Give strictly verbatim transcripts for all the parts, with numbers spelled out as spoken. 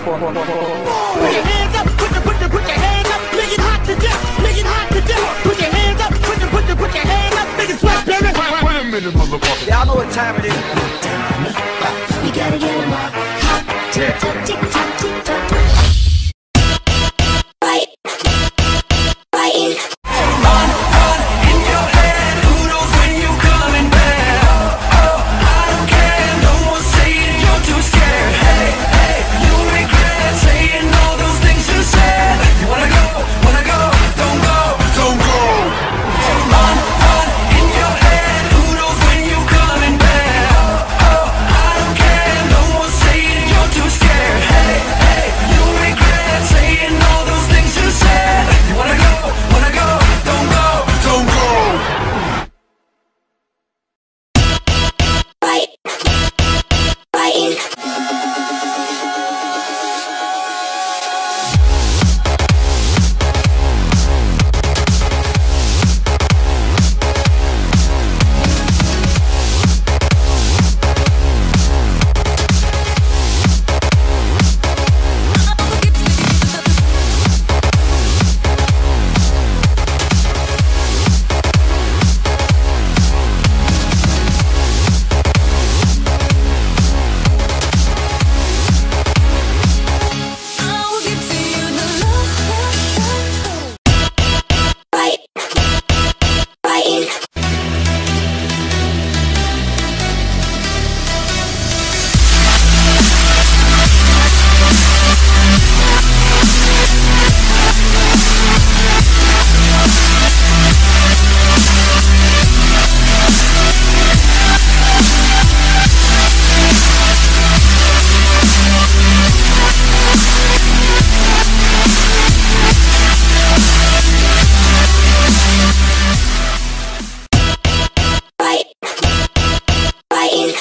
Put your hands up, put your, put your, put your hands up, make it hot to death, make it hot to death. Put your hands up, put your, put your, put your hands up, make it sweat, baby. Wait, wait a minute, motherfucker. Y'all know what time it is. You gotta get 'em up. Hot, tick tock, tick tock, tick tock. Right, right in. Run, run in your head. Who knows when you coming back? Oh, oh, I don't care. No more saying you're too scared. Hey, hey, you regret saying all those things you said. You wanna go, wanna go, don't go, don't go. Run, run in your head. Who knows when you coming back? Oh, oh, I don't care. No more saying you're too scared. Hey, hey, you regret saying all those things you said. You wanna go, wanna go, don't go, don't go. Right, right in. Right, right in. Right, right in.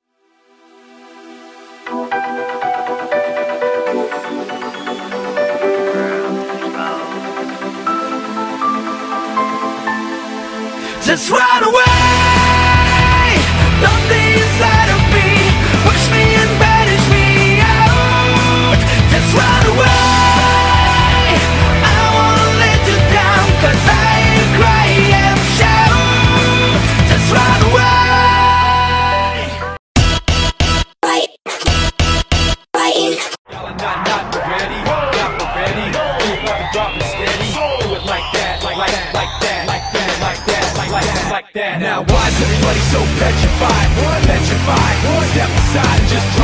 Just run away. Something inside of me push me and banish me out. Just run away. I won't let you down, 'cause I ain't cry and shout. Just run away. Right, right in. Y'all are not, not ready, not ready. You about to drop it steady. Do it like that, like that, like that, like that, like that, like that, like that. Now why is everybody so petrified? Petrified. Step aside and just drop